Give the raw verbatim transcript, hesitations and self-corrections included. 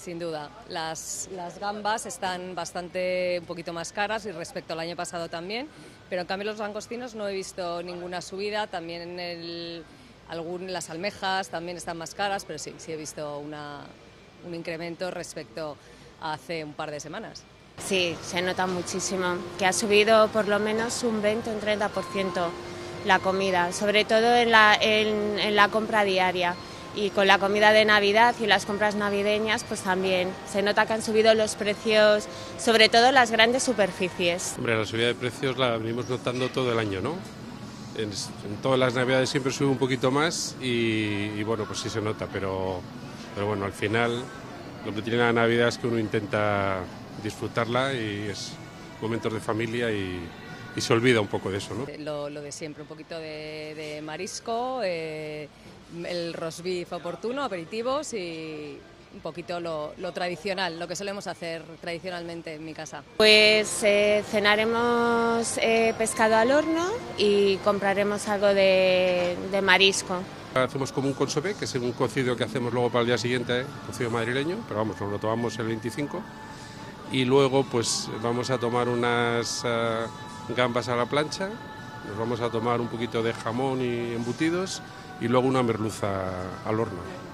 sin duda. Las, las gambas están bastante, un poquito más caras y respecto al año pasado también, pero en cambio los langostinos no he visto ninguna subida, también en el, algún, las almejas también están más caras, pero sí, sí he visto una, un incremento respecto a hace un par de semanas. Sí, se nota muchísimo, que ha subido por lo menos un veinte o un treinta por ciento la comida, sobre todo en la, en, en la compra diaria. Y con la comida de Navidad y las compras navideñas, pues también se nota que han subido los precios, sobre todo las grandes superficies. Hombre, la subida de precios la venimos notando todo el año, ¿no? En, en todas las Navidades siempre sube un poquito más y, y bueno, pues sí se nota, pero, pero bueno, al final lo que tiene la Navidad es que uno intenta disfrutarla y es momentos de familia y, y se olvida un poco de eso, ¿no? Lo, lo de siempre, un poquito de, de marisco, eh, el roast beef oportuno, aperitivos y un poquito lo, lo tradicional, lo que solemos hacer tradicionalmente en mi casa. Pues eh, cenaremos eh, pescado al horno y compraremos algo de, de marisco. Hacemos como un consomé, que es un cocido que hacemos luego para el día siguiente, cocido madrileño, pero vamos, nos lo tomamos el veinticinco y luego pues vamos a tomar unas uh, gambas a la plancha, nos vamos a tomar un poquito de jamón y embutidos y luego una merluza al horno.